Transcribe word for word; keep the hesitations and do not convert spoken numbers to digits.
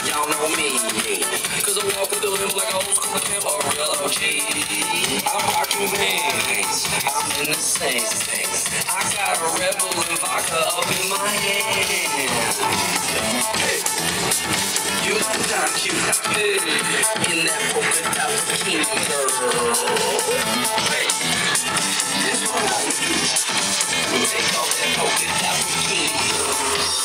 Y'all know me, cause I walk with the limb like old school pimp or real O G. I'm rocking veins, I'm in the same things. I got a Red Bull and vodka up in my hand. Hey, you like that cute, hey, in that polka dot bikini, girl. Hey, this what I want to do. Take off that polka dot bikini, girl.